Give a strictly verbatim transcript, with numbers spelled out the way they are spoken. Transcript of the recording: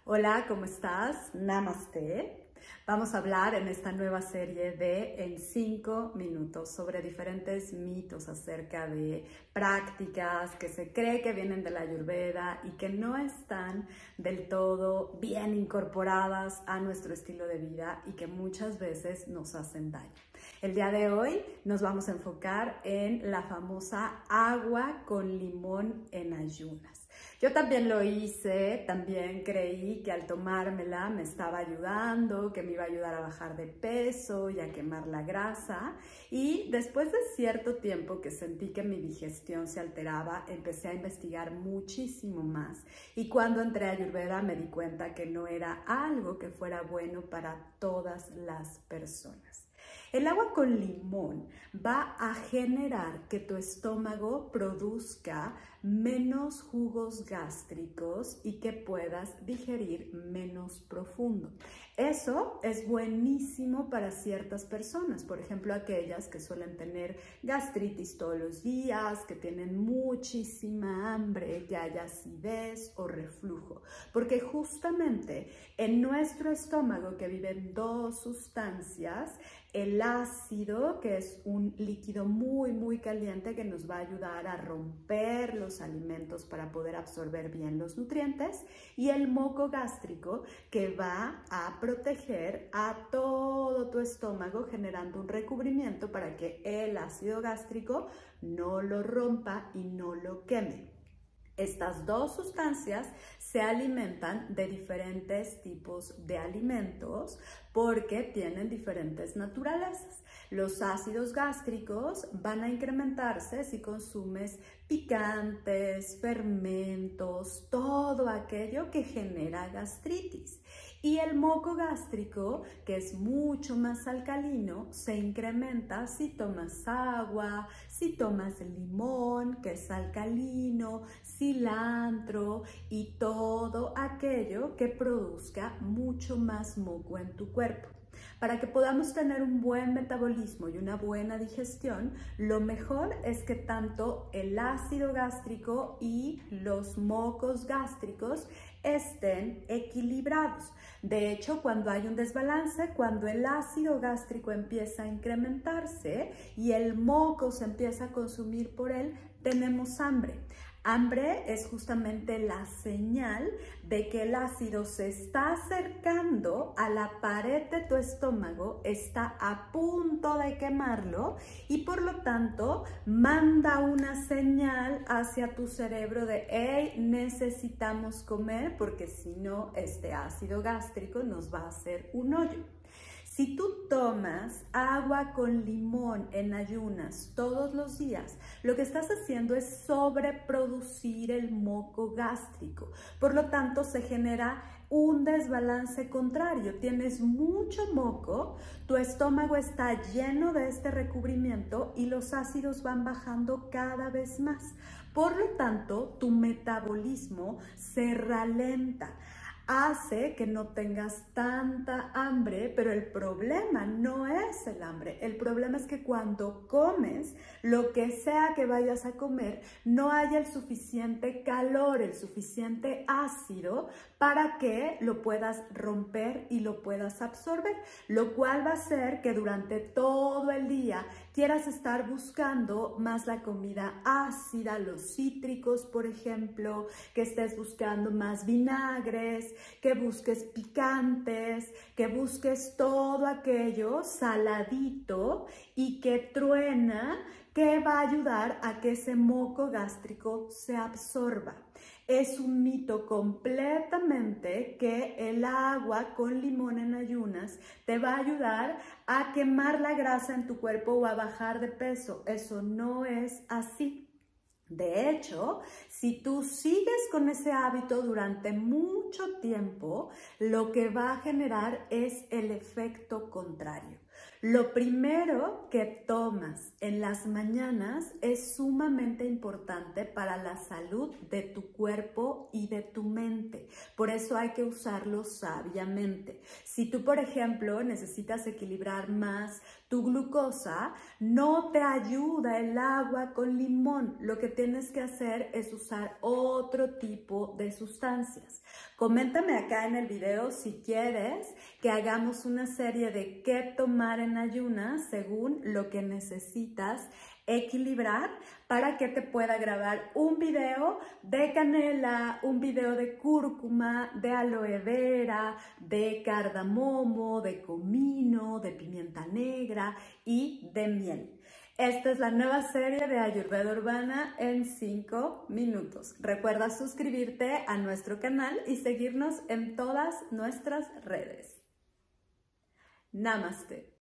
Hola, ¿cómo estás? Namaste. Vamos a hablar en esta nueva serie de En cinco minutos sobre diferentes mitos acerca de prácticas que se cree que vienen de la Ayurveda y que no están del todo bien incorporadas a nuestro estilo de vida y que muchas veces nos hacen daño. El día de hoy nos vamos a enfocar en la famosa agua con limón en ayunas. Yo también lo hice, también creí que al tomármela me estaba ayudando, que me iba a ayudar a bajar de peso y a quemar la grasa. Y después de cierto tiempo que sentí que mi digestión se alteraba, empecé a investigar muchísimo más. Y cuando entré a Ayurveda me di cuenta que no era algo que fuera bueno para todas las personas. El agua con limón va a generar que tu estómago produzca menos jugos gástricos y que puedas digerir menos profundo. Eso es buenísimo para ciertas personas, por ejemplo, aquellas que suelen tener gastritis todos los días, que tienen muchísima hambre, que haya acidez o reflujo, porque justamente en nuestro estómago, que viven dos sustancias, el ácido, que es un líquido muy, muy caliente que nos va a ayudar a romper los alimentos para poder absorber bien los nutrientes, y el moco gástrico, que va a proteger a todo tu estómago generando un recubrimiento para que el ácido gástrico no lo rompa y no lo queme. Estas dos sustancias se alimentan de diferentes tipos de alimentos porque tienen diferentes naturalezas. Los ácidos gástricos van a incrementarse si consumes picantes, fermentos, todo aquello que genera gastritis. Y el moco gástrico, que es mucho más alcalino, se incrementa si tomas agua, si tomas limón, que es alcalino, cilantro y todo aquello que produzca mucho más moco en tu cuerpo. Para que podamos tener un buen metabolismo y una buena digestión, lo mejor es que tanto el ácido gástrico y los mocos gástricos estén equilibrados. De hecho, cuando hay un desbalance, cuando el ácido gástrico empieza a incrementarse y el moco se empieza a consumir por él, tenemos hambre. Hambre es justamente la señal de que el ácido se está acercando a la pared de tu estómago, está a punto de quemarlo y por lo tanto manda una señal hacia tu cerebro de hey, necesitamos comer porque si no este ácido gástrico nos va a hacer un hoyo. Si tú tomas agua con limón en ayunas todos los días, lo que estás haciendo es sobreproducir el moco gástrico. Por lo tanto, se genera un desbalance contrario. Tienes mucho moco, tu estómago está lleno de este recubrimiento y los ácidos van bajando cada vez más. Por lo tanto, tu metabolismo se ralenta. Hace que no tengas tanta hambre, pero el problema no es el hambre. El problema es que cuando comes, lo que sea que vayas a comer, no haya el suficiente calor, el suficiente ácido para que lo puedas romper y lo puedas absorber, lo cual va a hacer que durante todo el día quieras estar buscando más la comida ácida, los cítricos, por ejemplo, que estés buscando más vinagres, que busques picantes, que busques todo aquello saladito y que truena, que va a ayudar a que ese moco gástrico se absorba. Es un mito completamente que el agua con limón en ayunas te va a ayudar a quemar la grasa en tu cuerpo o a bajar de peso. Eso no es así. De hecho, si tú sigues con ese hábito durante mucho tiempo, lo que va a generar es el efecto contrario. Lo primero que tomas en las mañanas es sumamente importante para la salud de tu cuerpo y de tu mente. Por eso hay que usarlo sabiamente. Si tú, por ejemplo, necesitas equilibrar más tu glucosa, no te ayuda el agua con limón. Lo que tienes que hacer es usar otro tipo de sustancias. Coméntame acá en el video si quieres que hagamos una serie de qué tomar en ayunas según lo que necesitas equilibrar para que te pueda grabar un video de canela, un video de cúrcuma, de aloe vera, de cardamomo, de comino, de pimienta negra y de miel. Esta es la nueva serie de Ayurveda Urbana en cinco minutos. Recuerda suscribirte a nuestro canal y seguirnos en todas nuestras redes. Namaste.